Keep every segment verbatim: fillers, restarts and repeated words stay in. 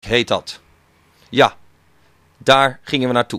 heet dat. Ja, daar gingen we naartoe.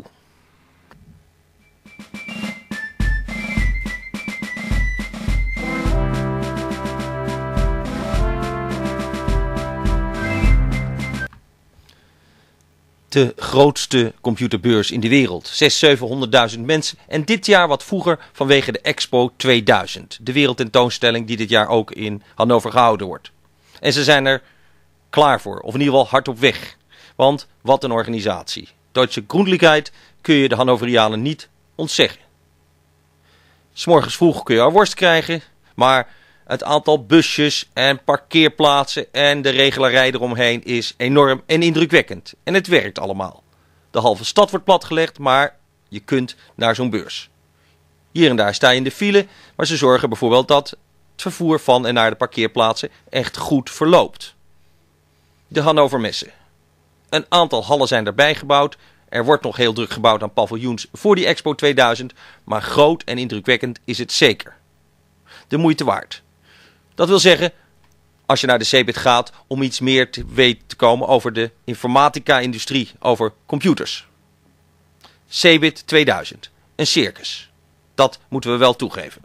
De grootste computerbeurs in de wereld. zeshonderdduizend, zevenhonderdduizend mensen. En dit jaar wat vroeger vanwege de Expo tweeduizend. De wereldtentoonstelling die dit jaar ook in Hannover gehouden wordt. En ze zijn er klaar voor. Of in ieder geval hard op weg. Want wat een organisatie. Duitse Grundlichkeit kun je de Hannoverianen niet ontzeggen. 'S Morgens vroeg kun je al worst krijgen. Maar het aantal busjes en parkeerplaatsen en de regelarij eromheen is enorm en indrukwekkend. En het werkt allemaal. De halve stad wordt platgelegd, maar je kunt naar zo'n beurs. Hier en daar sta je in de file, maar ze zorgen bijvoorbeeld dat het vervoer van en naar de parkeerplaatsen echt goed verloopt. De Hannovermesse. Een aantal hallen zijn erbij gebouwd. Er wordt nog heel druk gebouwd aan paviljoens voor die Expo tweeduizend, maar groot en indrukwekkend is het zeker. De moeite waard. Dat wil zeggen, als je naar de CeBIT gaat om iets meer te weten te komen over de informatica-industrie, over computers. CeBIT tweeduizend, een circus. Dat moeten we wel toegeven.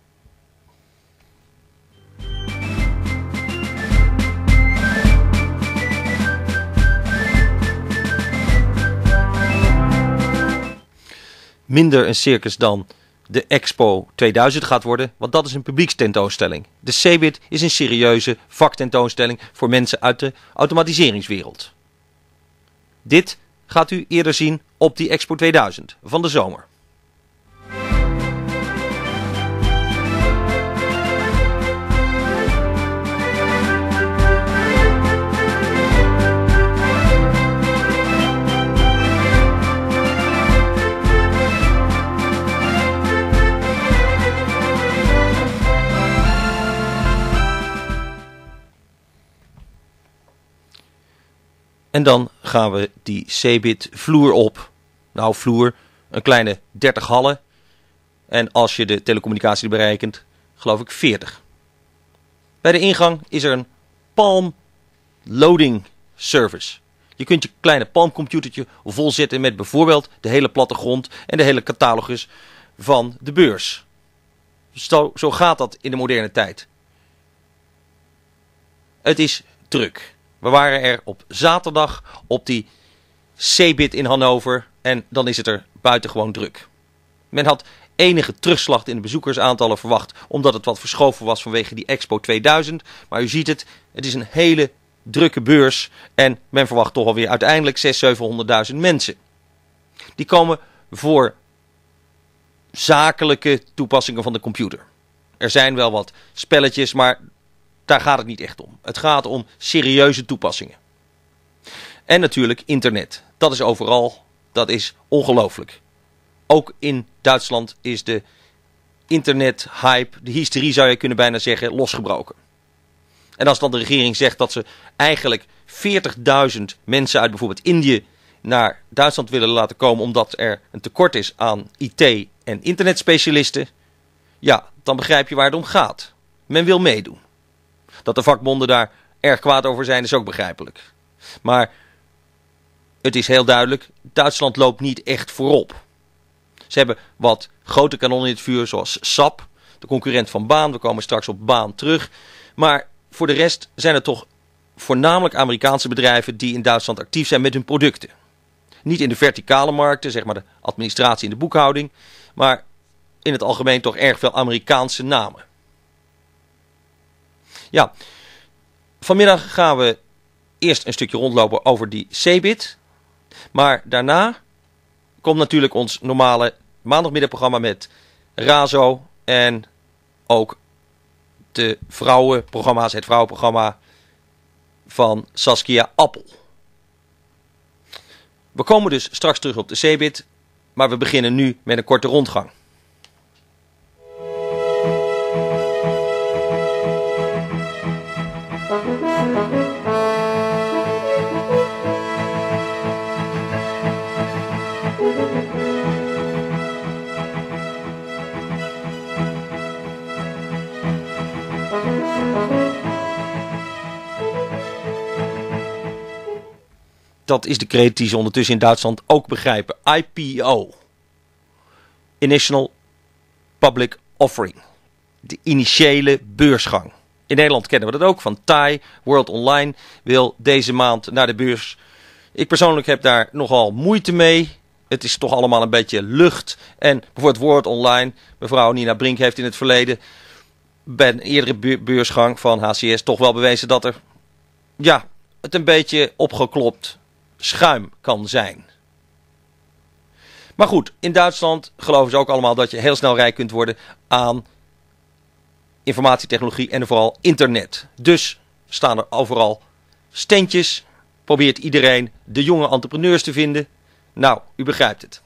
Minder een circus dan de Expo tweeduizend gaat worden, want dat is een publiekstentoonstelling. De CeBIT is een serieuze vaktentoonstelling voor mensen uit de automatiseringswereld. Dit gaat u eerder zien op die Expo tweeduizend van de zomer. En dan gaan we die CeBIT vloer op. Nou, vloer, een kleine dertig hallen. En als je de telecommunicatie berekent, geloof ik veertig. Bij de ingang is er een Palm Loading Service. Je kunt je kleine Palm-computertje volzetten met bijvoorbeeld de hele plattegrond en de hele catalogus van de beurs. Zo, zo gaat dat in de moderne tijd. Het is druk. We waren er op zaterdag op die CeBIT in Hannover en dan is het er buitengewoon druk. Men had enige terugslag in de bezoekersaantallen verwacht omdat het wat verschoven was vanwege die Expo tweeduizend. Maar u ziet het, het is een hele drukke beurs en men verwacht toch alweer uiteindelijk zeshonderdduizend, zevenhonderdduizend mensen. Die komen voor zakelijke toepassingen van de computer. Er zijn wel wat spelletjes, maar daar gaat het niet echt om. Het gaat om serieuze toepassingen. En natuurlijk internet. Dat is overal. Dat is ongelooflijk. Ook in Duitsland is de internethype, de hysterie zou je kunnen bijna zeggen, losgebroken. En als dan de regering zegt dat ze eigenlijk veertigduizend mensen uit bijvoorbeeld Indië naar Duitsland willen laten komen omdat er een tekort is aan I T en internetspecialisten, ja, dan begrijp je waar het om gaat. Men wil meedoen. Dat de vakbonden daar erg kwaad over zijn is ook begrijpelijk. Maar het is heel duidelijk, Duitsland loopt niet echt voorop. Ze hebben wat grote kanonnen in het vuur zoals S A P, de concurrent van Baan. We komen straks op Baan terug. Maar voor de rest zijn het toch voornamelijk Amerikaanse bedrijven die in Duitsland actief zijn met hun producten. Niet in de verticale markten, zeg maar de administratie en de boekhouding. Maar in het algemeen toch erg veel Amerikaanse namen. Ja, vanmiddag gaan we eerst een stukje rondlopen over die CeBIT. Maar daarna komt natuurlijk ons normale maandagmiddagprogramma met Razo en ook de vrouwenprogramma's, het vrouwenprogramma van Saskia Appel. We komen dus straks terug op de CeBIT, maar we beginnen nu met een korte rondgang. dat is de kreet die ze ondertussen in Duitsland ook begrijpen. I P O. Initial Public Offering. De initiële beursgang. In Nederland kennen we dat ook van T A I. World Online wil deze maand naar de beurs. Ik persoonlijk heb daar nogal moeite mee. Het is toch allemaal een beetje lucht. En bijvoorbeeld World Online. Mevrouw Nina Brink heeft in het verleden bij een eerdere beursgang van H C S toch wel bewezen dat er, ja, het een beetje opgeklopt schuim kan zijn. Maar goed, in Duitsland geloven ze ook allemaal dat je heel snel rijk kunt worden aan informatietechnologie en vooral internet. Dus staan er overal standjes. Probeert iedereen de jonge entrepreneurs te vinden. Nou, u begrijpt het.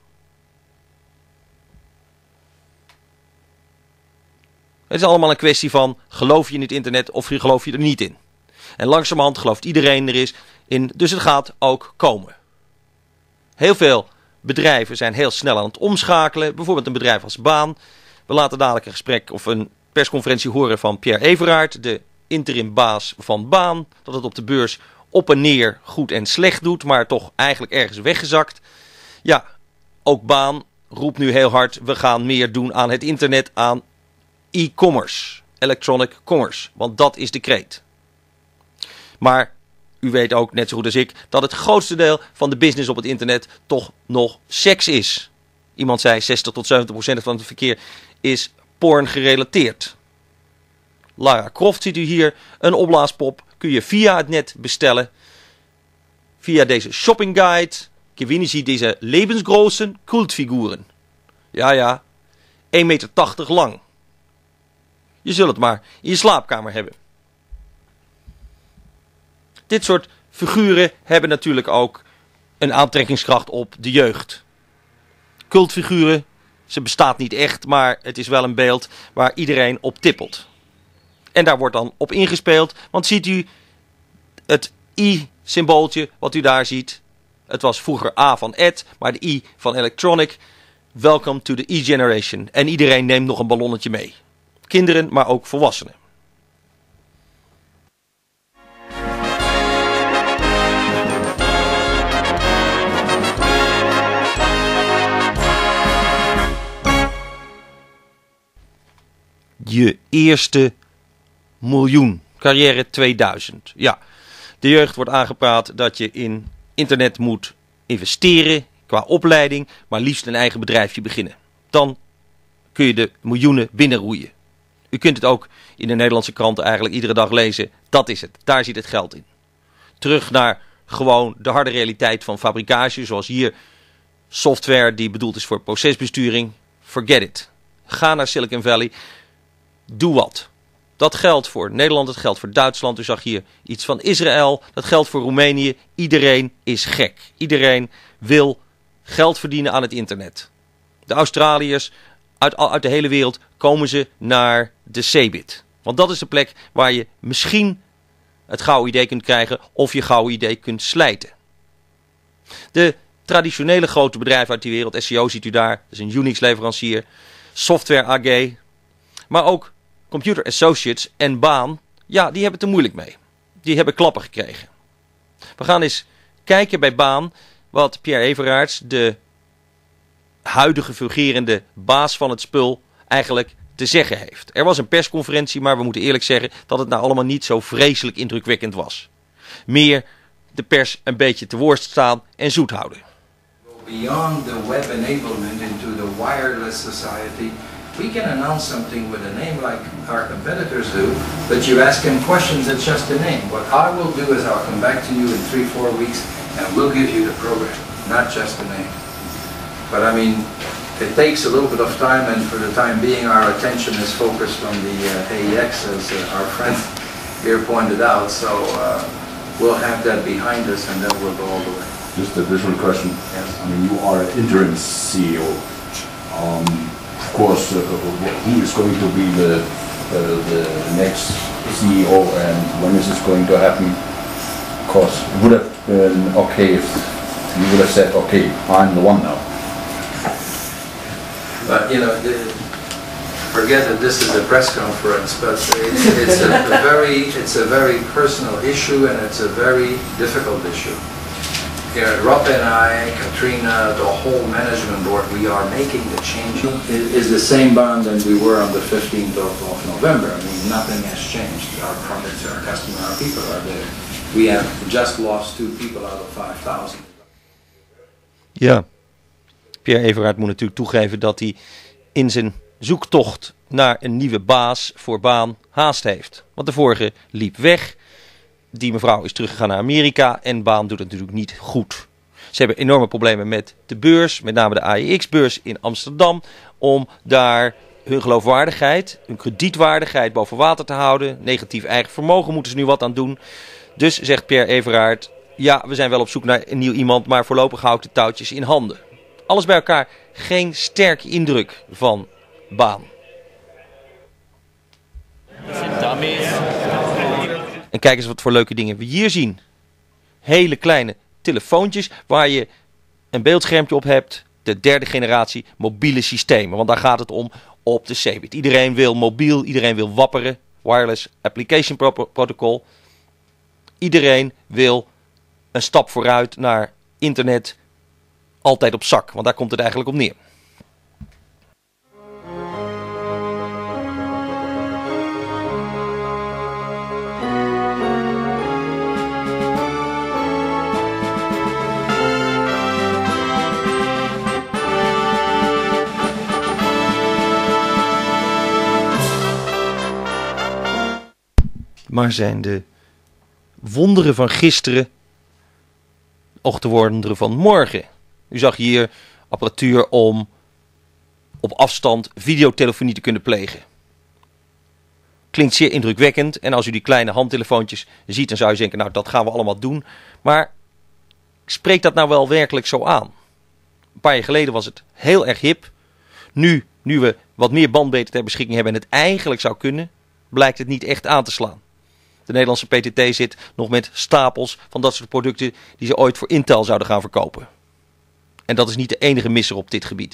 Het is allemaal een kwestie van geloof je in het internet of geloof je er niet in. En langzamerhand gelooft iedereen er is in, dus het gaat ook komen. Heel veel bedrijven zijn heel snel aan het omschakelen. Bijvoorbeeld een bedrijf als Baan. We laten dadelijk een gesprek of een persconferentie horen van Pierre Everaert, de interim baas van Baan. Dat het op de beurs op en neer goed en slecht doet, maar toch eigenlijk ergens weggezakt. Ja, ook Baan roept nu heel hard, we gaan meer doen aan het internet, aan e-commerce, electronic commerce, want dat is de kreet. Maar u weet ook, net zo goed als ik, dat het grootste deel van de business op het internet toch nog seks is. Iemand zei zestig tot zeventig procent van het verkeer is porn gerelateerd. Lara Croft ziet u hier, een opblaaspop, kun je via het net bestellen. Via deze shopping guide gewinnen Sie deze levensgroße Kultfiguren. Ja, ja, één meter tachtig lang. Je zult het maar in je slaapkamer hebben. Dit soort figuren hebben natuurlijk ook een aantrekkingskracht op de jeugd. Cultfiguren, ze bestaat niet echt, maar het is wel een beeld waar iedereen op tippelt. En daar wordt dan op ingespeeld, want ziet u het i-symbooltje wat u daar ziet. Het was vroeger A van Ed, maar de I van Electronic. Welcome to the e-generation. En iedereen neemt nog een ballonnetje mee. Kinderen, maar ook volwassenen. Je eerste miljoen. Carrière tweeduizend. Ja, de jeugd wordt aangepraat dat je in internet moet investeren qua opleiding, maar liefst een eigen bedrijfje beginnen. Dan kun je de miljoenen binnenroeien. U kunt het ook in de Nederlandse kranten eigenlijk iedere dag lezen. Dat is het. Daar zit het geld in. Terug naar gewoon de harde realiteit van fabrikage, zoals hier software die bedoeld is voor procesbesturing. Forget it. Ga naar Silicon Valley. Doe wat. Dat geldt voor Nederland, dat geldt voor Duitsland. U zag hier iets van Israël, dat geldt voor Roemenië. Iedereen is gek. Iedereen wil geld verdienen aan het internet. De Australiërs, uit, uit de hele wereld komen ze naar de Cebit. Want dat is de plek waar je misschien het gouden idee kunt krijgen of je gouden idee kunt slijten. De traditionele grote bedrijven uit die wereld, S C O ziet u daar, dat is een Unix leverancier, Software A G, maar ook Computer Associates en Baan, ja, die hebben het er moeilijk mee. Die hebben klappen gekregen. We gaan eens kijken bij Baan wat Pierre Everaerts, de huidige fungerende baas van het spul, eigenlijk te zeggen heeft. Er was een persconferentie, maar we moeten eerlijk zeggen dat het nou allemaal niet zo vreselijk indrukwekkend was. Meer de pers een beetje te woord staan en zoet houden. Beyond the web enablement into the wireless society, we can announce something with a name like our competitors do, but you ask them questions, it's just a name. What I will do is I'll come back to you in three, four weeks and we'll give you the program, not just a name. But I mean, it takes a little bit of time, and for the time being our attention is focused on the uh, A E X, as uh, our friend here pointed out, so uh, we'll have that behind us and then we'll go all the way. Just an additional question. Yes. I mean, you are an interim C E O. Um, of course, uh, who is going to be the, uh, the next C E O and when is this going to happen? Of course, it would have been okay if you would have said, okay, I'm the one now. But you know, the, forget that this is a press conference, but it's, it's a, a very, it's a very personal issue and it's a very difficult issue. Yeah, Rob and I, Katrina, the whole management board, we are making the change. It is the same bond than we were on the fifteenth of, of November. I mean, nothing has changed. Our products, our customer, our people are there. We have just lost two people out of five thousand. Ja, Pierre Everard moet natuurlijk toegeven dat hij in zijn zoektocht naar een nieuwe baas voor Baan haast heeft. Want de vorige liep weg. Die mevrouw is teruggegaan naar Amerika en Baan doet het natuurlijk niet goed. Ze hebben enorme problemen met de beurs, met name de A E X-beurs in Amsterdam, om daar hun geloofwaardigheid, hun kredietwaardigheid boven water te houden. Negatief eigen vermogen moeten ze nu wat aan doen. Dus zegt Pierre Everard, ja, we zijn wel op zoek naar een nieuw iemand, maar voorlopig hou ik de touwtjes in handen. Alles bij elkaar geen sterke indruk van Baan. En kijk eens wat voor leuke dingen we hier zien. Hele kleine telefoontjes waar je een beeldschermpje op hebt. De derde generatie mobiele systemen. Want daar gaat het om op de Cebit. Iedereen wil mobiel, iedereen wil wapperen. Wireless Application Pro- Protocol. Iedereen wil een stap vooruit naar internet. Altijd op zak, want daar komt het eigenlijk op neer. Maar zijn de wonderen van gisteren ook de wonderen van morgen? U zag hier apparatuur om op afstand videotelefonie te kunnen plegen. Klinkt zeer indrukwekkend en als u die kleine handtelefoontjes ziet, dan zou je denken, nou dat gaan we allemaal doen. Maar spreekt dat nou wel werkelijk zo aan? Een paar jaar geleden was het heel erg hip. Nu, nu we wat meer bandbreedte ter beschikking hebben en het eigenlijk zou kunnen, blijkt het niet echt aan te slaan. De Nederlandse P T T zit nog met stapels van dat soort producten die ze ooit voor Intel zouden gaan verkopen. En dat is niet de enige misser op dit gebied.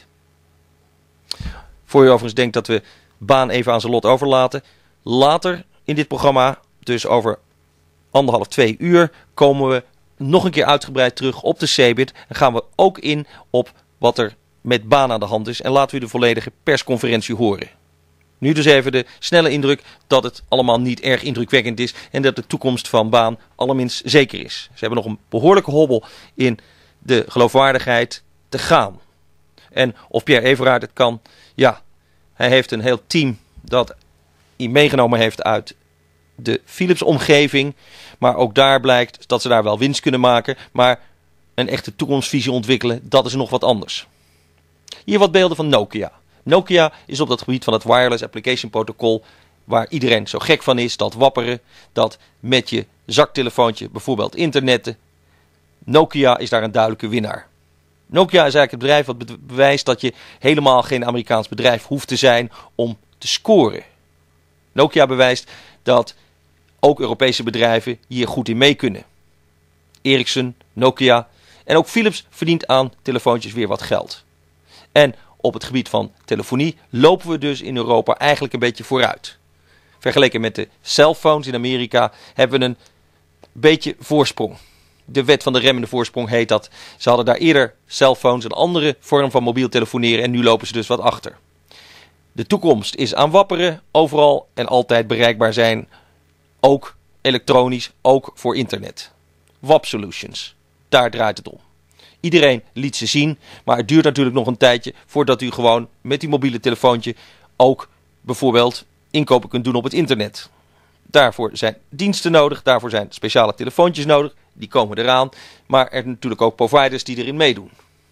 Voor je overigens denkt dat we Baan even aan zijn lot overlaten. Later in dit programma, dus over anderhalf, twee uur, komen we nog een keer uitgebreid terug op de Cebit. En gaan we ook in op wat er met Baan aan de hand is. En laten we de volledige persconferentie horen. Nu dus even de snelle indruk dat het allemaal niet erg indrukwekkend is. En dat de toekomst van Baan allerminst zeker is. Ze hebben nog een behoorlijke hobbel in de geloofwaardigheid te gaan. En of Pierre Everard het kan, ja, hij heeft een heel team dat hij meegenomen heeft uit de Philips omgeving. Maar ook daar blijkt dat ze daar wel winst kunnen maken. Maar een echte toekomstvisie ontwikkelen, dat is nog wat anders. Hier wat beelden van Nokia. Nokia is op dat gebied van het Wireless Application Protocol, waar iedereen zo gek van is, dat wapperen, dat met je zaktelefoontje bijvoorbeeld internetten. Nokia is daar een duidelijke winnaar. Nokia is eigenlijk het bedrijf wat bewijst dat je helemaal geen Amerikaans bedrijf hoeft te zijn om te scoren. Nokia bewijst dat ook Europese bedrijven hier goed in mee kunnen. Ericsson, Nokia en ook Philips verdient aan telefoontjes weer wat geld. En op het gebied van telefonie lopen we dus in Europa eigenlijk een beetje vooruit. Vergeleken met de cellphones in Amerika hebben we een beetje voorsprong. De wet van de remmende voorsprong heet dat. Ze hadden daar eerder cellphones, een andere vorm van mobiel telefoneren en nu lopen ze dus wat achter. De toekomst is aan wapperen, overal en altijd bereikbaar zijn. Ook elektronisch, ook voor internet. W A P Solutions, daar draait het om. Iedereen liet ze zien, maar het duurt natuurlijk nog een tijdje voordat u gewoon met uw mobiele telefoontje ook bijvoorbeeld inkopen kunt doen op het internet. Daarvoor zijn diensten nodig, daarvoor zijn speciale telefoontjes nodig, die komen eraan, maar er zijn natuurlijk ook providers die erin meedoen.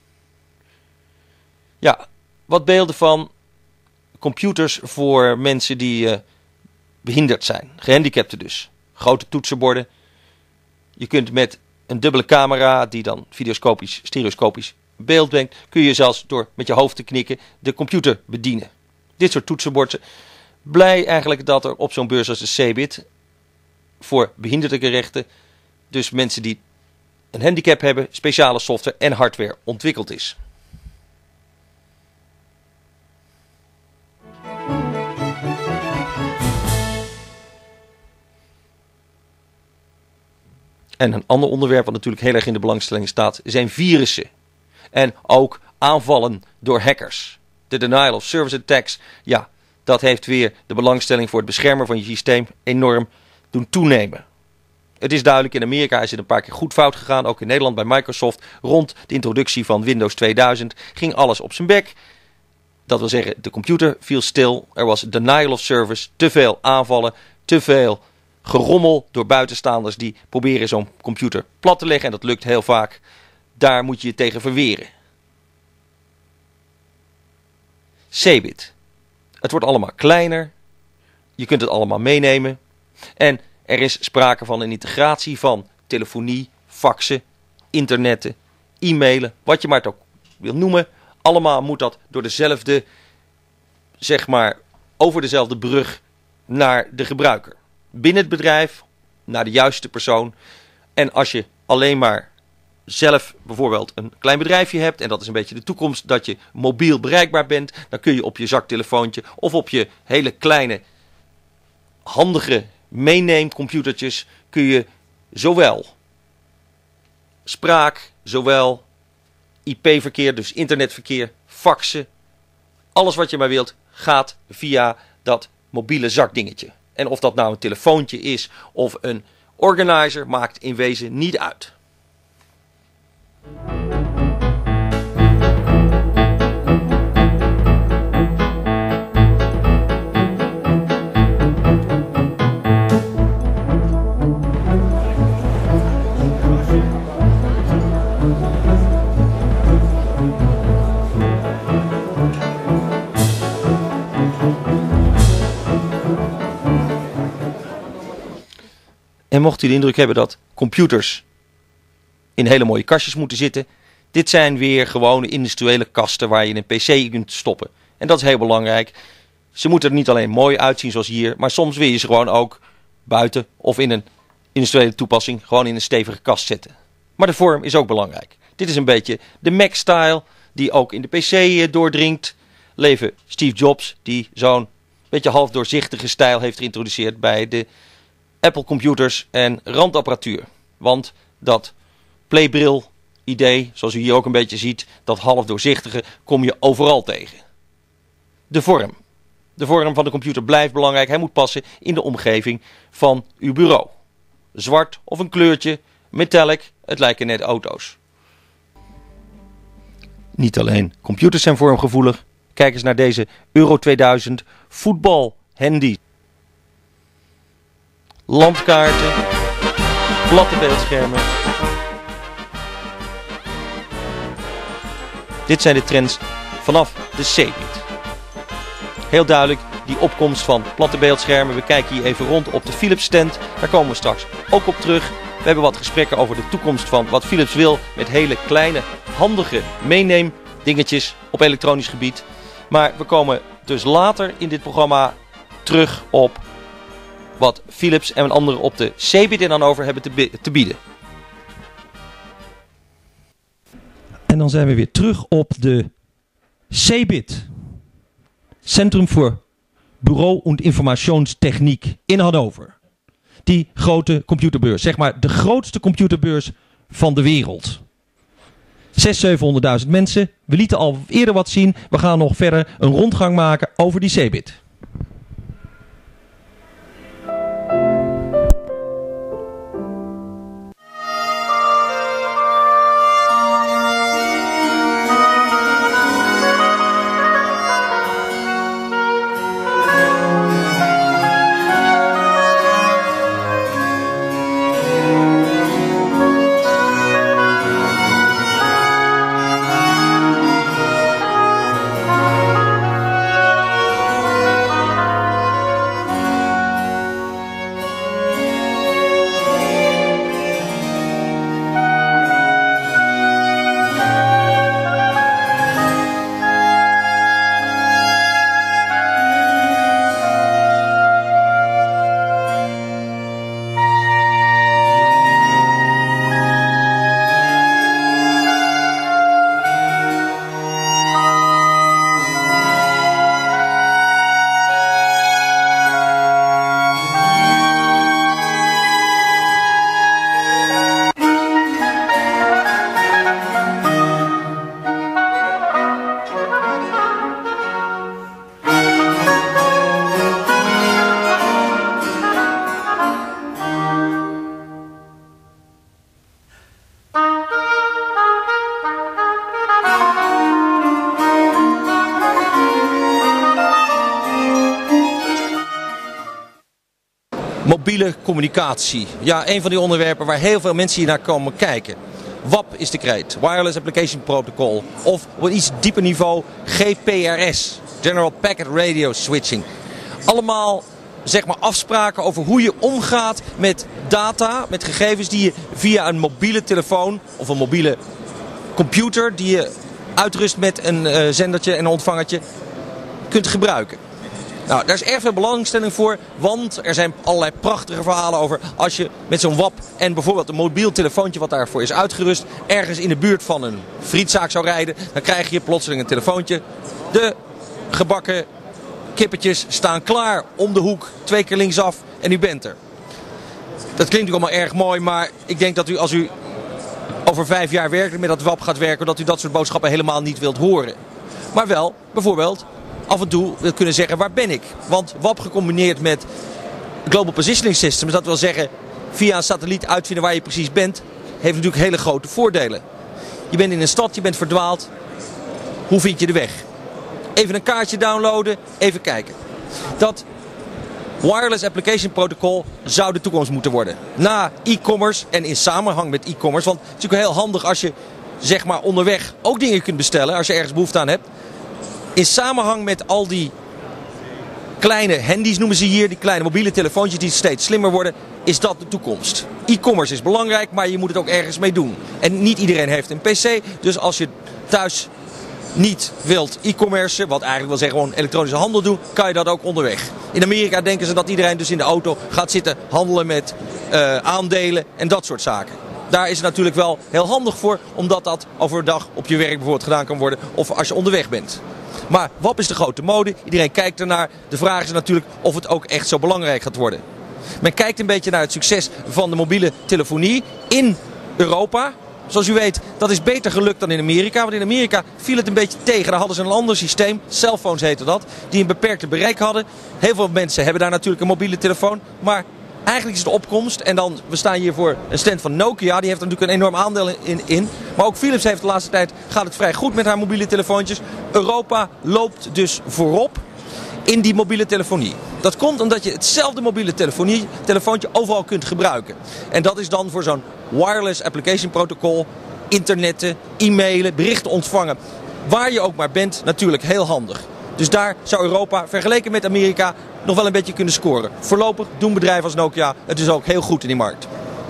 Ja, wat beelden van computers voor mensen die uh, behinderd zijn, gehandicapten dus. Grote toetsenborden. Je kunt met een dubbele camera die dan videoscopisch, stereoscopisch beeld brengt, kun je zelfs door met je hoofd te knikken de computer bedienen. Dit soort toetsenborden. Blij eigenlijk dat er op zo'n beurs als de Cebit voor behinderdenrechten, dus mensen die een handicap hebben, speciale software en hardware ontwikkeld is. En een ander onderwerp wat natuurlijk heel erg in de belangstelling staat, zijn virussen. En ook aanvallen door hackers. De denial of service attacks, ja, dat heeft weer de belangstelling voor het beschermen van je systeem enorm doen toenemen. Het is duidelijk, in Amerika is het een paar keer goed fout gegaan. Ook in Nederland bij Microsoft. Rond de introductie van Windows tweeduizend ging alles op zijn bek. Dat wil zeggen, de computer viel stil. Er was denial of service, te veel aanvallen, te veel gerommel door buitenstaanders die proberen zo'n computer plat te leggen. En dat lukt heel vaak. Daar moet je je tegen verweren. Cebit. Het wordt allemaal kleiner. Je kunt het allemaal meenemen. En er is sprake van een integratie van telefonie, faxen, internetten, e-mailen, wat je maar het ook wil noemen. Allemaal moet dat door dezelfde, zeg maar, over dezelfde brug naar de gebruiker. Binnen het bedrijf, naar de juiste persoon. En als je alleen maar zelf bijvoorbeeld een klein bedrijfje hebt, en dat is een beetje de toekomst, dat je mobiel bereikbaar bent, dan kun je op je zaktelefoontje of op je hele kleine, handige meeneemcomputertjes kun je zowel spraak, zowel I P-verkeer, dus internetverkeer, faxen, alles wat je maar wilt, gaat via dat mobiele zakdingetje. En of dat nou een telefoontje is of een organizer, maakt in wezen niet uit. En mocht u de indruk hebben dat computers in hele mooie kastjes moeten zitten, dit zijn weer gewone industriële kasten waar je een pc in kunt stoppen. En dat is heel belangrijk. Ze moeten er niet alleen mooi uitzien zoals hier, maar soms wil je ze gewoon ook buiten of in een industriële toepassing gewoon in een stevige kast zetten. Maar de vorm is ook belangrijk. Dit is een beetje de Mac-style die ook in de pc doordringt. Leven Steve Jobs, die zo'n beetje half doorzichtige stijl heeft geïntroduceerd bij de Apple computers en randapparatuur. Want dat playbril idee, zoals u hier ook een beetje ziet, dat half doorzichtige, kom je overal tegen. De vorm. De vorm van de computer blijft belangrijk. Hij moet passen in de omgeving van uw bureau. Zwart of een kleurtje, metallic, het lijken net auto's. Niet alleen computers zijn vormgevoelig. Kijk eens naar deze Euro tweeduizend voetbalhandy. Landkaarten, platte beeldschermen. Dit zijn de trends vanaf de Cebit. Heel duidelijk die opkomst van platte beeldschermen. We kijken hier even rond op de Philips stand. Daar komen we straks ook op terug. We hebben wat gesprekken over de toekomst van wat Philips wil met hele kleine, handige meeneemdingetjes op elektronisch gebied. Maar we komen dus later in dit programma terug op wat Philips en anderen op de Cebit in Hannover hebben te, te bieden. En dan zijn we weer terug op de Cebit. Centrum voor Bureau- en Informationstechniek in Hannover. Die grote computerbeurs. Zeg maar de grootste computerbeurs van de wereld. zeshonderdduizend, zevenhonderdduizend mensen. We lieten al eerder wat zien. We gaan nog verder een rondgang maken over die Cebit. mobiele communicatie. Ja, een van die onderwerpen waar heel veel mensen hier naar komen kijken. W A P is de kreet, Wireless Application Protocol. Of op een iets dieper niveau G P R S, General Packet Radio Switching. Allemaal zeg maar afspraken over hoe je omgaat met data, met gegevens die je via een mobiele telefoon of een mobiele computer die je uitrust met een uh, zendertje en een ontvangertje kunt gebruiken. Nou, daar is erg veel belangstelling voor, want er zijn allerlei prachtige verhalen over als je met zo'n W A P en bijvoorbeeld een mobiel telefoontje wat daarvoor is uitgerust, ergens in de buurt van een frietzaak zou rijden, dan krijg je plotseling een telefoontje. De gebakken kippetjes staan klaar om de hoek, twee keer linksaf en u bent er. Dat klinkt natuurlijk allemaal erg mooi, maar ik denk dat u als u over vijf jaar werkelijk met dat W A P gaat werken, dat u dat soort boodschappen helemaal niet wilt horen. Maar wel, bijvoorbeeld, af en toe wil kunnen zeggen, waar ben ik? Want W A P gecombineerd met Global Positioning Systems, dat wil zeggen via een satelliet uitvinden waar je precies bent, heeft natuurlijk hele grote voordelen. Je bent in een stad, je bent verdwaald. Hoe vind je de weg? Even een kaartje downloaden, even kijken. Dat Wireless Application Protocol zou de toekomst moeten worden. Na e-commerce en in samenhang met e-commerce. Want het is natuurlijk heel handig als je zeg maar onderweg ook dingen kunt bestellen. Als je ergens behoefte aan hebt. In samenhang met al die kleine handies noemen ze hier. Die kleine mobiele telefoontjes die steeds slimmer worden. Is dat de toekomst. E-commerce is belangrijk, maar je moet het ook ergens mee doen. En niet iedereen heeft een P C. Dus als je thuis niet wilt e-commerce, wat eigenlijk wil zeggen gewoon elektronische handel doen, kan je dat ook onderweg. In Amerika denken ze dat iedereen dus in de auto gaat zitten handelen met uh, aandelen en dat soort zaken. Daar is het natuurlijk wel heel handig voor, omdat dat overdag op je werk bijvoorbeeld gedaan kan worden of als je onderweg bent. Maar W A P is de grote mode, iedereen kijkt ernaar. De vraag is natuurlijk of het ook echt zo belangrijk gaat worden. Men kijkt een beetje naar het succes van de mobiele telefonie in Europa. Zoals u weet, dat is beter gelukt dan in Amerika. Want in Amerika viel het een beetje tegen. Daar hadden ze een ander systeem, cellphones heette dat, die een beperkte bereik hadden. Heel veel mensen hebben daar natuurlijk een mobiele telefoon. Maar eigenlijk is de opkomst, en dan, we staan hier voor een stand van Nokia, die heeft er natuurlijk een enorm aandeel in, in. Maar ook Philips heeft de laatste tijd, gaat het vrij goed met haar mobiele telefoontjes. Europa loopt dus voorop in die mobiele telefonie. Dat komt omdat je hetzelfde mobiele telefonie, telefoontje overal kunt gebruiken. En dat is dan voor zo'n Wireless Application Protocol, internetten, e-mailen, berichten ontvangen. Waar je ook maar bent, natuurlijk heel handig. Dus daar zou Europa, vergeleken met Amerika, nog wel een beetje kunnen scoren. Voorlopig doen bedrijven als Nokia het dus ook heel goed in die markt.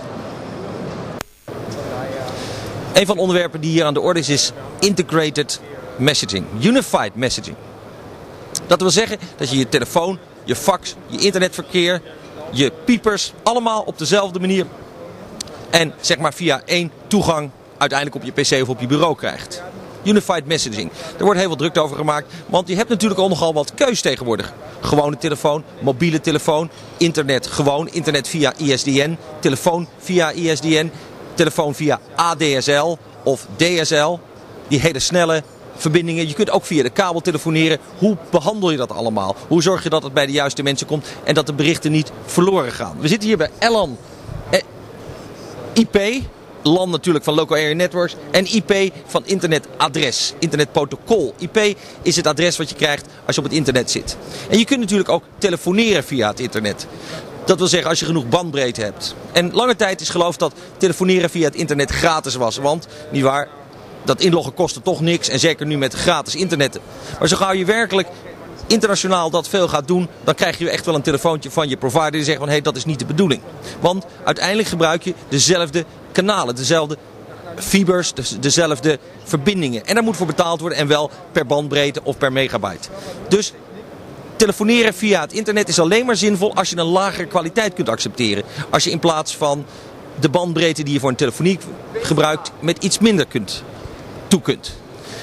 Een van de onderwerpen die hier aan de orde is, is Integrated Messaging. Unified Messaging. Dat wil zeggen dat je je telefoon, je fax, je internetverkeer, je piepers allemaal op dezelfde manier en zeg maar via één toegang uiteindelijk op je pc of op je bureau krijgt. Unified Messaging. Er wordt heel veel druk over gemaakt, want je hebt natuurlijk al nogal wat keus tegenwoordig. Gewone telefoon, mobiele telefoon, internet gewoon, internet via I S D N, telefoon via I S D N, telefoon via A D S L of D S L, die hele snelle verbindingen. Je kunt ook via de kabel telefoneren. Hoe behandel je dat allemaal? Hoe zorg je dat het bij de juiste mensen komt en dat de berichten niet verloren gaan? We zitten hier bij L A N eh, I P, L A N natuurlijk van Local Area Networks en I P van internetadres, internetprotocol. I P is het adres wat je krijgt als je op het internet zit. En je kunt natuurlijk ook telefoneren via het internet. Dat wil zeggen als je genoeg bandbreedte hebt. En lange tijd is geloofd dat telefoneren via het internet gratis was, want nietwaar, dat inloggen kostte toch niks en zeker nu met gratis internetten. Maar zo gauw je werkelijk internationaal dat veel gaat doen, dan krijg je echt wel een telefoontje van je provider die zegt van hé, hey, dat is niet de bedoeling. Want uiteindelijk gebruik je dezelfde kanalen, dezelfde fibers, dezelfde verbindingen. En daar moet voor betaald worden en wel per bandbreedte of per megabyte. Dus telefoneren via het internet is alleen maar zinvol als je een lagere kwaliteit kunt accepteren. Als je in plaats van de bandbreedte die je voor een telefonie gebruikt met iets minder kunt toe kunt.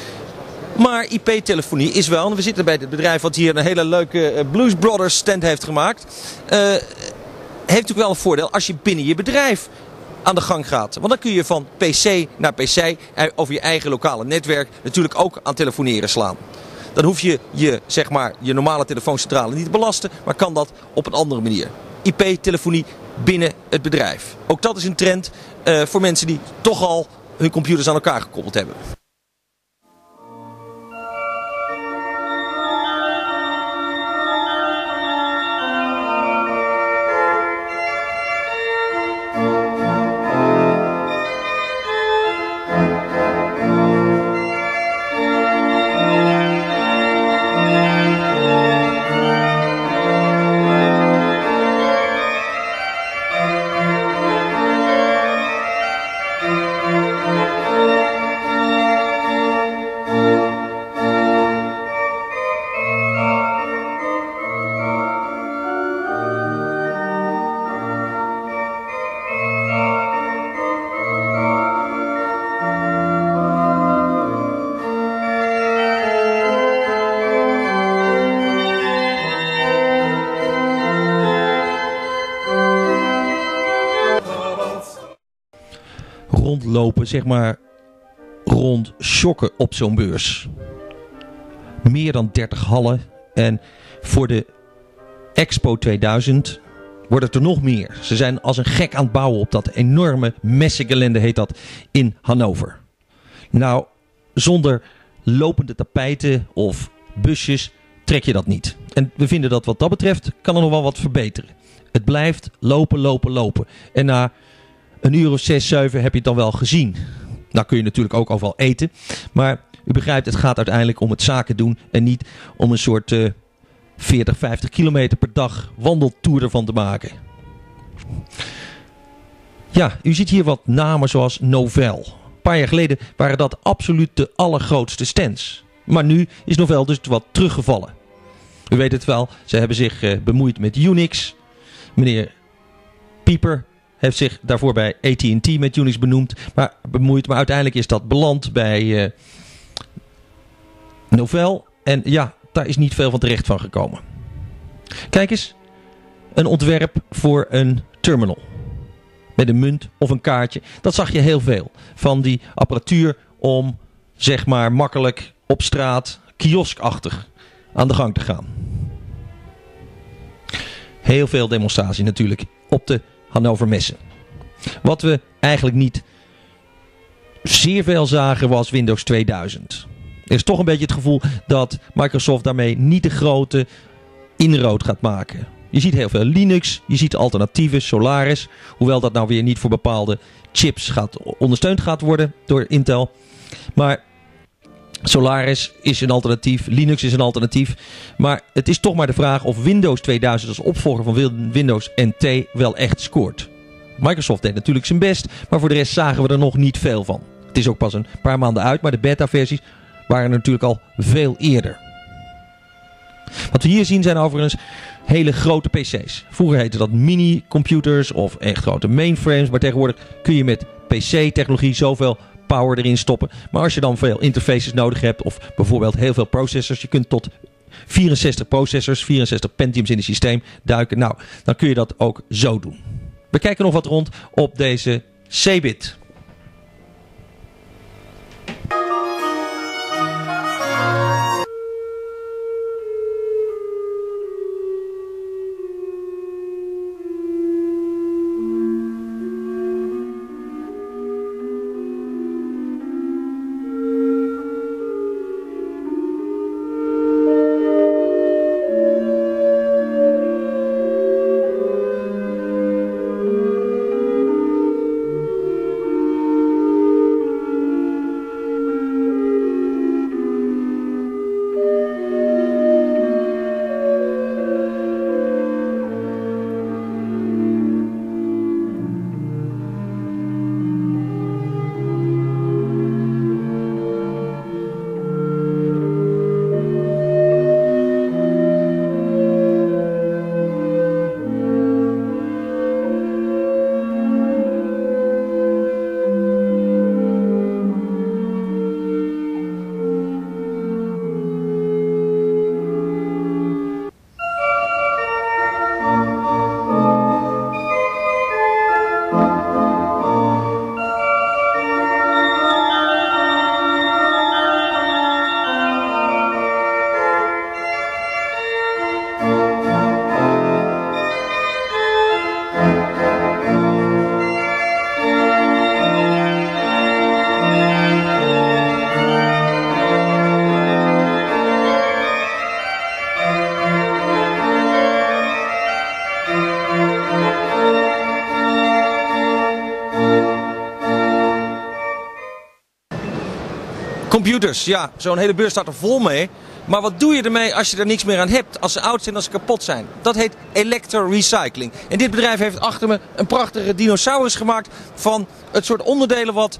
Maar I P-telefonie is wel, en we zitten bij het bedrijf wat hier een hele leuke Blues Brothers stand heeft gemaakt, uh, heeft natuurlijk wel een voordeel als je binnen je bedrijf aan de gang gaat. Want dan kun je van P C naar P C over je eigen lokale netwerk natuurlijk ook aan telefoneren slaan. Dan hoef je je, zeg maar, je normale telefooncentrale niet te belasten, maar kan dat op een andere manier. I P-telefonie binnen het bedrijf. Ook dat is een trend uh, voor mensen die toch al hun computers aan elkaar gekoppeld hebben. lopen zeg maar rond shocken op zo'n beurs. Meer dan dertig hallen. En voor de Expo tweeduizend wordt het er nog meer. Ze zijn als een gek aan het bouwen op dat enorme messengelände, heet dat, in Hannover. Nou, zonder lopende tapijten of busjes trek je dat niet. En we vinden dat wat dat betreft kan er nog wel wat verbeteren. Het blijft lopen, lopen, lopen. En na een uur of zes, zeven heb je het dan wel gezien. Nou kun je natuurlijk ook overal eten. Maar u begrijpt, het gaat uiteindelijk om het zaken doen en niet om een soort uh, veertig, vijftig kilometer per dag wandeltour ervan te maken. Ja, u ziet hier wat namen zoals Novell. Een paar jaar geleden waren dat absoluut de allergrootste stands. Maar nu is Novell dus wat teruggevallen. U weet het wel, ze hebben zich uh, bemoeid met Unix. Meneer Pieper heeft zich daarvoor bij A T en T met Unix benoemd, maar bemoeid. Maar uiteindelijk is dat beland bij uh, Novell. En ja, daar is niet veel van terecht van gekomen. Kijk eens, een ontwerp voor een terminal. Met een munt of een kaartje. Dat zag je heel veel. Van die apparatuur om, zeg maar, makkelijk op straat, kioskachtig aan de gang te gaan. Heel veel demonstratie natuurlijk op de Hannover Messen. Wat we eigenlijk niet zeer veel zagen was Windows tweeduizend. Er is toch een beetje het gevoel dat Microsoft daarmee niet de grote inrood gaat maken. Je ziet heel veel Linux, je ziet alternatieven, Solaris. Hoewel dat nou weer niet voor bepaalde chips gaat, ondersteund gaat worden door Intel. Maar Solaris is een alternatief, Linux is een alternatief. Maar het is toch maar de vraag of Windows tweeduizend als opvolger van Windows N T wel echt scoort. Microsoft deed natuurlijk zijn best, maar voor de rest zagen we er nog niet veel van. Het is ook pas een paar maanden uit, maar de beta-versies waren natuurlijk al veel eerder. Wat we hier zien zijn overigens hele grote P C's. Vroeger heette dat mini-computers of echt grote mainframes, maar tegenwoordig kun je met P C-technologie zoveel power erin stoppen. Maar als je dan veel interfaces nodig hebt of bijvoorbeeld heel veel processors, je kunt tot vierenzestig processors, vierenzestig Pentiums in het systeem duiken. Nou, dan kun je dat ook zo doen. We kijken nog wat rond op deze C-bit. Computers, ja, zo'n hele beurs staat er vol mee. Maar wat doe je ermee als je er niks meer aan hebt? Als ze oud zijn, als ze kapot zijn. Dat heet electrorecycling. En dit bedrijf heeft achter me een prachtige dinosaurus gemaakt van het soort onderdelen wat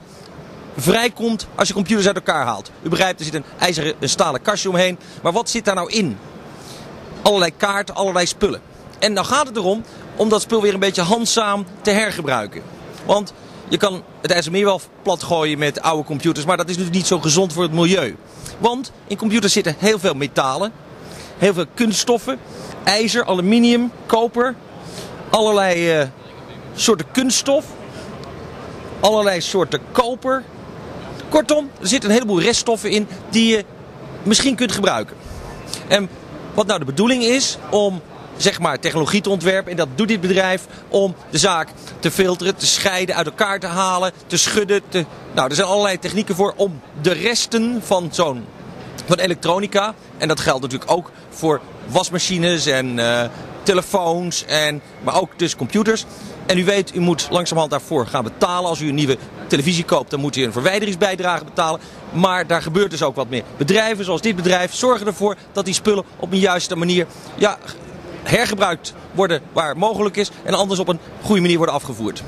vrijkomt als je computers uit elkaar haalt. U begrijpt, er zit een ijzeren, een stalen kastje omheen. Maar wat zit daar nou in? Allerlei kaarten, allerlei spullen. En dan gaat het erom om dat spul weer een beetje handzaam te hergebruiken. Want je kan het IJsselmeer wel plat gooien met oude computers, maar dat is natuurlijk niet zo gezond voor het milieu. Want in computers zitten heel veel metalen, heel veel kunststoffen, ijzer, aluminium, koper, allerlei uh, soorten kunststof. allerlei soorten koper. Kortom, er zitten een heleboel reststoffen in die je misschien kunt gebruiken. En wat nou de bedoeling is om zeg maar technologie te ontwerpen, en dat doet dit bedrijf, om de zaak te filteren, te scheiden, uit elkaar te halen, te schudden. Te... Nou, er zijn allerlei technieken voor om de resten van zo'n van elektronica, en dat geldt natuurlijk ook voor wasmachines en uh, telefoons, en, maar ook dus computers. En u weet, u moet langzamerhand daarvoor gaan betalen. Als u een nieuwe televisie koopt, dan moet u een verwijderingsbijdrage betalen. Maar daar gebeurt dus ook wat meer. Bedrijven zoals dit bedrijf zorgen ervoor dat die spullen op een juiste manier ja, hergebruikt worden waar mogelijk is. En anders op een goede manier worden afgevoerd.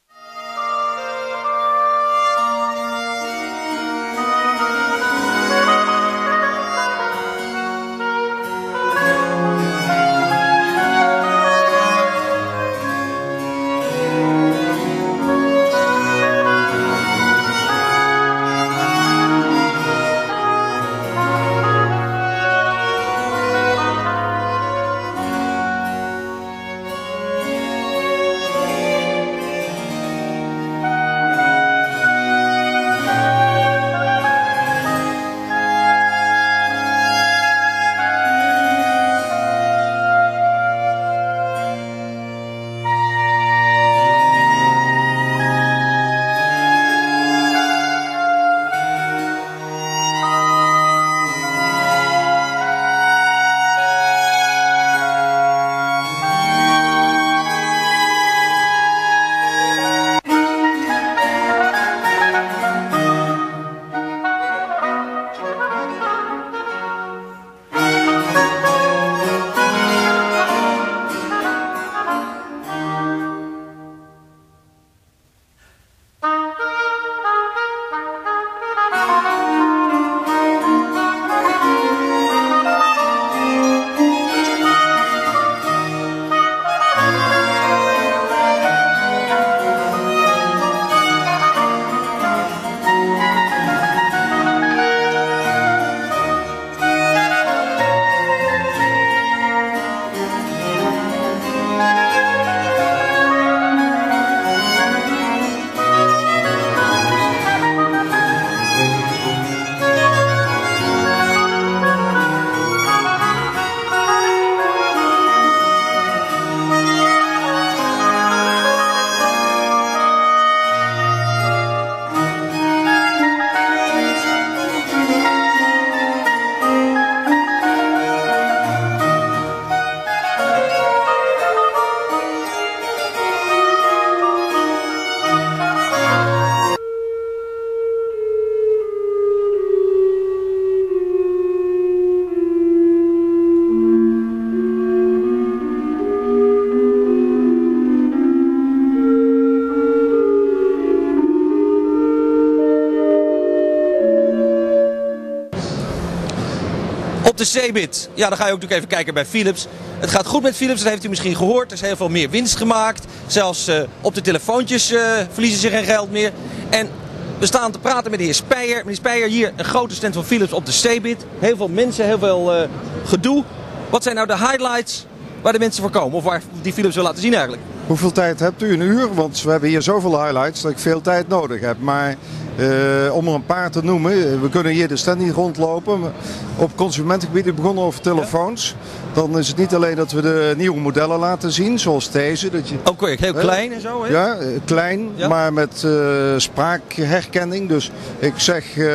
Op de Cebit, ja, dan ga je ook natuurlijk even kijken bij Philips. Het gaat goed met Philips, dat heeft u misschien gehoord. Er is heel veel meer winst gemaakt. Zelfs uh, op de telefoontjes uh, verliezen ze geen geld meer. En we staan te praten met de heer Speyer. Meneer Speyer, hier een grote stand van Philips op de Cebit. Heel veel mensen, heel veel uh, gedoe. Wat zijn nou de highlights waar de mensen voor komen? Of waar die Philips wil laten zien eigenlijk? Hoeveel tijd hebt u? Een uur? Want we hebben hier zoveel highlights dat ik veel tijd nodig heb. Maar uh, om er een paar te noemen, we kunnen hier de stand niet rondlopen. Op consumentengebied begonnen over telefoons. Dan is het niet alleen dat we de nieuwe modellen laten zien, zoals deze. Dat je, ook heel klein en zo, hè? Ja, klein, ja. Maar met uh, spraakherkenning. Dus ik zeg uh,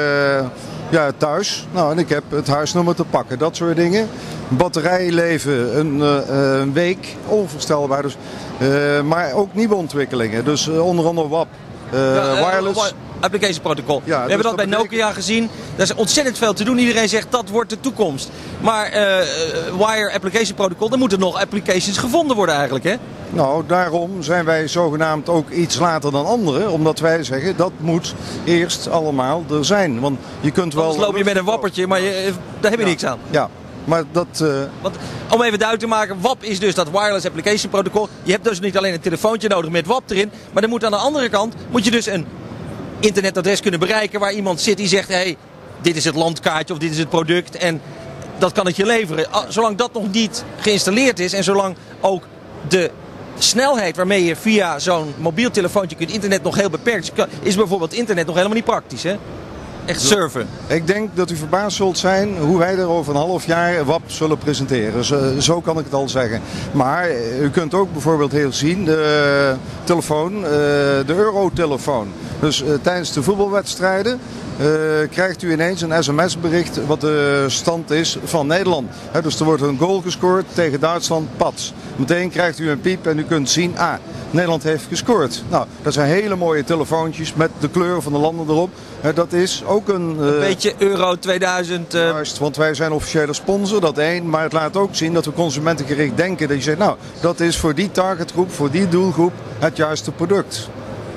ja, thuis. Nou, en ik heb het huisnummer te pakken. Dat soort dingen. Batterijleven een, uh, een week, onvoorstelbaar. Dus, uh, maar ook nieuwe ontwikkelingen. Dus uh, onder andere W A P, uh, ja, uh, wireless. Application protocol. Ja, we dus hebben dat, dat bij betekent... Nokia gezien. Daar is ontzettend veel te doen. Iedereen zegt dat wordt de toekomst. Maar uh, Wire Application Protocol, dan moeten nog applications gevonden worden eigenlijk, hè? Nou, daarom zijn wij zogenaamd ook iets later dan anderen. Omdat wij zeggen, dat moet eerst allemaal er zijn. Want je kunt wel... Anders loop je met een wappertje, maar je, daar heb je ja. niks aan. Ja. Maar dat, uh... Want, om even duidelijk te maken, W A P is dus dat Wireless Application Protocol. Je hebt dus niet alleen een telefoontje nodig met W A P erin. Maar dan moet aan de andere kant, moet je dus een internetadres kunnen bereiken waar iemand zit die zegt, hé, hey, dit is het landkaartje of dit is het product en dat kan het je leveren. Zolang dat nog niet geïnstalleerd is en zolang ook de snelheid waarmee je via zo'n mobiel telefoontje kunt internet nog heel beperkt. Is bijvoorbeeld internet nog helemaal niet praktisch, hè? Echt surfen. Ik denk dat u verbaasd zult zijn hoe wij er over een half jaar W A P zullen presenteren. Zo, zo kan ik het al zeggen. Maar u kunt ook bijvoorbeeld heel zien de telefoon, uh, de Eurotelefoon. Dus uh, tijdens de voetbalwedstrijden uh, krijgt u ineens een sms-bericht wat de stand is van Nederland. He, dus er wordt een goal gescoord tegen Duitsland, pats. Meteen krijgt u een piep en u kunt zien, ah, Nederland heeft gescoord. Nou, dat zijn hele mooie telefoontjes met de kleur van de landen erop. He, dat is ook een... Uh, een beetje Euro tweeduizend. Uh... Juist, want wij zijn officiële sponsor, dat één. Maar het laat ook zien dat we consumentengericht denken. Dat je zegt, nou, dat is voor die targetgroep, voor die doelgroep het juiste product.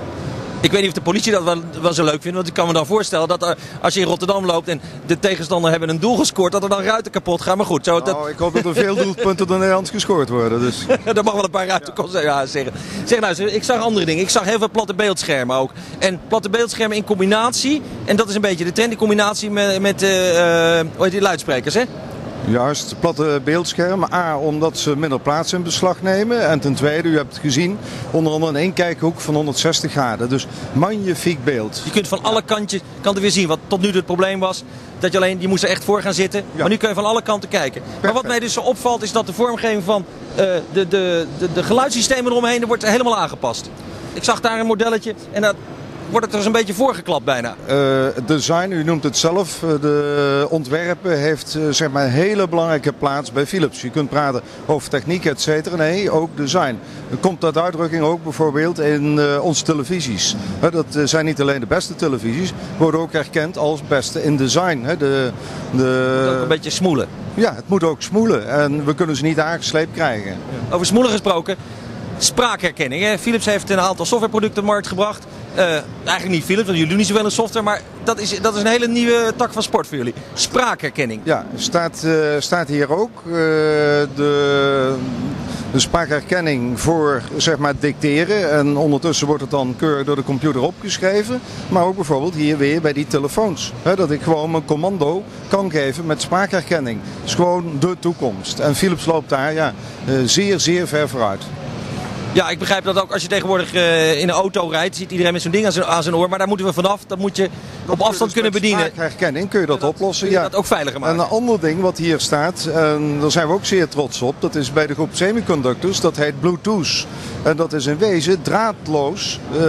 Ik weet niet of de politie dat wel, wel zo leuk vindt. Want ik kan me dan voorstellen dat er, als je in Rotterdam loopt en de tegenstander hebben een doel gescoord, dat er dan ruiten kapot gaan. Maar goed, zo... Nou, dat... ik hoop dat er veel doelpunten door Nederland gescoord worden. Dus. Er mag wel een paar ruiten ja. Ja, zeggen. Zeg nou, ik zag andere dingen. Ik zag heel veel platte beeldschermen ook. En platte beeldschermen in combinatie. En dat is een beetje de trend in combinatie met, met uh, hoe heet die, luidsprekers, hè? Juist, platte beeldschermen. A, omdat ze minder plaats in beslag nemen. En ten tweede, u hebt het gezien, onder andere een inkijkhoek van honderdzestig graden. Dus magnifiek beeld. Je kunt van alle kantjes, kanten weer zien. Wat tot nu het probleem was, dat je alleen, je moest er echt voor gaan zitten. Ja. Maar nu kun je van alle kanten kijken. Perfect. Maar wat mij dus zo opvalt, is dat de vormgeving van uh, de, de, de, de geluidssystemen eromheen, wordt helemaal aangepast. Ik zag daar een modelletje en dat... wordt het er eens een beetje voorgeklapt bijna? Uh, design, u noemt het zelf, de ontwerpen heeft uh, zeg maar een hele belangrijke plaats bij Philips. Je kunt praten over techniek, et cetera. Nee, ook design. Er komt dat uitdrukking ook bijvoorbeeld in uh, onze televisies. Uh, dat uh, zijn niet alleen de beste televisies, worden ook erkend als beste in design. Uh, de, de... Dat ook een beetje smoelen. Ja, het moet ook smoelen en we kunnen ze niet aangesleept krijgen. Ja. Over smoelen gesproken. Spraakherkenning. Hè? Philips heeft een aantal softwareproducten op de markt gebracht. Uh, eigenlijk niet Philips, want jullie doen niet zoveel in software. Maar dat is, dat is een hele nieuwe tak van sport voor jullie. Spraakherkenning. Ja, staat, uh, staat hier ook. Uh, de, de spraakherkenning voor zeg maar dicteren. En ondertussen wordt het dan keurig door de computer opgeschreven. Maar ook bijvoorbeeld hier weer bij die telefoons. Hè, dat ik gewoon mijn commando kan geven met spraakherkenning. Dat is gewoon de toekomst. En Philips loopt daar ja, uh, zeer, zeer ver vooruit. Ja, ik begrijp dat ook als je tegenwoordig uh, in een auto rijdt, ziet iedereen met zo'n ding aan zijn, aan zijn oor. Maar daar moeten we vanaf. Dat moet je dat op afstand dus kunnen bedienen. Met spraakherkenning kun je dat, dat oplossen. Kun je ja. dat ook veiliger maken. En een ander ding wat hier staat, en daar zijn we ook zeer trots op. Dat is bij de groep semiconductors. Dat heet Bluetooth. En dat is in wezen draadloos. Uh,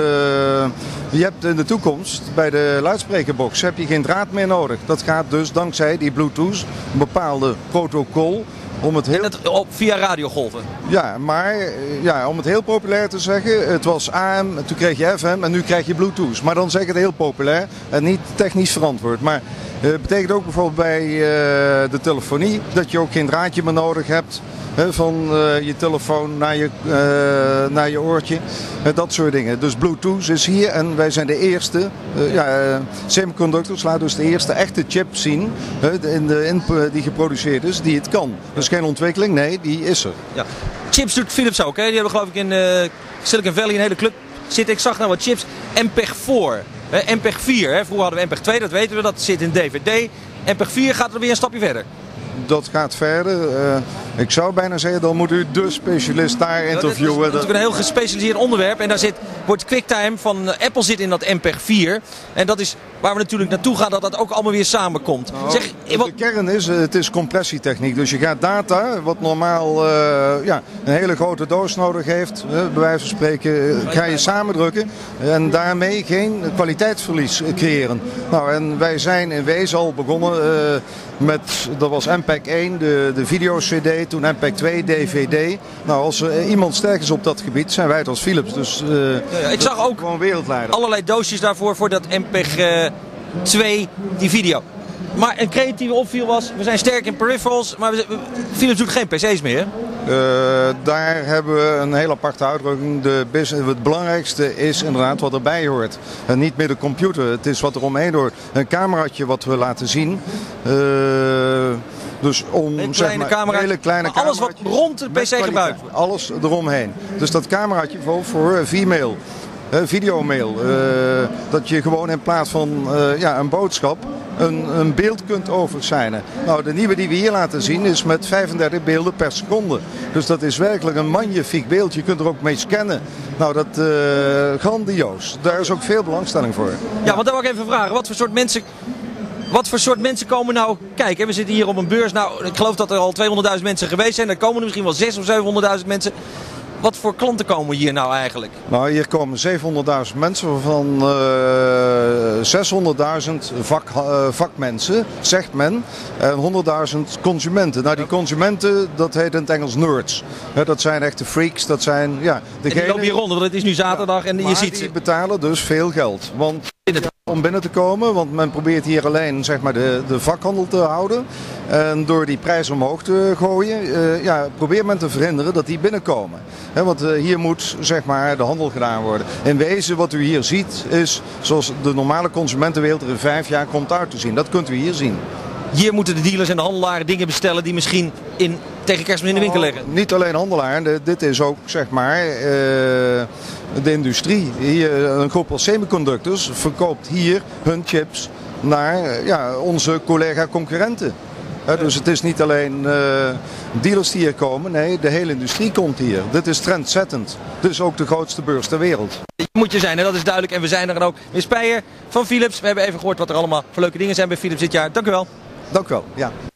je hebt in de toekomst bij de luidsprekerbox heb je geen draad meer nodig. Dat gaat dus dankzij die Bluetooth, een bepaalde protocol. Om het heel... het op, via radiogolven. Ja, maar ja, om het heel populair te zeggen, het was A M, toen kreeg je F M en nu krijg je Bluetooth. Maar dan zeg ik het heel populair en niet technisch verantwoord. Maar het uh, betekent ook bijvoorbeeld bij uh, de telefonie dat je ook geen draadje meer nodig hebt. He, van uh, je telefoon naar je, uh, naar je oortje. Uh, dat soort dingen. Dus Bluetooth is hier en wij zijn de eerste. Uh, ja, uh, semiconductors laten dus de eerste echte chip zien. Uh, in de, in, die geproduceerd is, die het kan. Dus geen ontwikkeling, nee, die is er. Ja. Chips doet Philips ook. Hè? Die hebben geloof ik in uh, Silicon Valley een hele club zitten. Ik zag nou wat chips. M P E G vier. Hè? M P E G vier. Hè? Vroeger hadden we M P E G twee, dat weten we. Dat zit in D V D. M P E G vier gaat er weer een stapje verder. Dat gaat verder. Uh, ik zou bijna zeggen, dan moet u de specialist daar interviewen. Ja, dat is natuurlijk een heel gespecialiseerd onderwerp. En daar zit, wordt QuickTime van Apple zit in dat M P E G vier. En dat is waar we natuurlijk naartoe gaan, dat dat ook allemaal weer samenkomt. Nou, zeg, wat... De kern is, het is compressietechniek. Dus je gaat data, wat normaal uh, ja, een hele grote doos nodig heeft, uh, bij wijze van spreken, ga je samendrukken. En daarmee geen kwaliteitsverlies creëren. Nou, en wij zijn in wezen al begonnen uh, met, dat was M P E G één, de, de video-C D, toen M P E G twee, D V D. Nou, als er iemand sterk is op dat gebied, zijn wij het als Philips. Dus uh, ja, ja, ik zag ook gewoon wereldleider. Allerlei doosjes daarvoor, voor dat M P E G twee, die video. Maar een creatieve opviel was, we zijn sterk in peripherals, maar we, Philips doet geen P C's meer. Uh, daar hebben we een heel aparte uitdrukking. De business, het belangrijkste is inderdaad wat erbij hoort. En niet meer de computer, het is wat er omheen hoort. Een cameraatje wat we laten zien. Uh, Dus om een zeg maar, camera, hele kleine alles wat rond de P C gebruikt wordt. Alles eromheen. Dus dat cameraatje bijvoorbeeld voor V-mail. Uh, videomail. Uh, dat je gewoon in plaats van uh, ja, een boodschap een, een beeld kunt overschijnen. Nou, de nieuwe die we hier laten zien is met vijfendertig beelden per seconde. Dus dat is werkelijk een magnifiek beeld. Je kunt er ook mee scannen. Nou, dat uh, grandioos. Daar is ook veel belangstelling voor. Ja, want dan wil ik even vragen. Wat voor soort mensen... Wat voor soort mensen komen nou kijken? We zitten hier op een beurs. Nou, ik geloof dat er al tweehonderdduizend mensen geweest zijn. Er komen er misschien wel zeshonderdduizend of zevenhonderdduizend mensen. Wat voor klanten komen hier nou eigenlijk? Nou, hier komen zevenhonderdduizend mensen, waarvan uh, zeshonderdduizend vak, uh, vakmensen, zegt men, en honderdduizend consumenten. Nou, die consumenten, dat heet in het Engels nerds. He, dat zijn echte freaks, dat zijn, ja... En die lopen hier rond, want het is nu zaterdag en ja, je ziet die ze. betalen dus veel geld. Want om binnen te komen, want men probeert hier alleen zeg maar, de, de vakhandel te houden. En door die prijs omhoog te gooien, uh, ja, probeert men te verhinderen dat die binnenkomen. He, want uh, hier moet zeg maar, de handel gedaan worden. In wezen wat u hier ziet is zoals de normale consumentenwereld er in vijf jaar komt uit te zien. Dat kunt u hier zien. Hier moeten de dealers en de handelaren dingen bestellen die misschien in, tegen kerstmis in de winkel liggen. Oh, niet alleen handelaren, dit is ook zeg maar uh, de industrie. Hier, een groep als semiconductors verkoopt hier hun chips naar ja, onze collega-concurrenten. He, dus het is niet alleen uh, dealers die hier komen, nee, de hele industrie komt hier. Dit is trendzettend. Dit is ook de grootste beurs ter wereld. Moet je zijn, hè? Dat is duidelijk. En we zijn er dan ook. Meneer Speijer van Philips. We hebben even gehoord wat er allemaal voor leuke dingen zijn bij Philips dit jaar. Dank u wel. Dank u wel. Ja.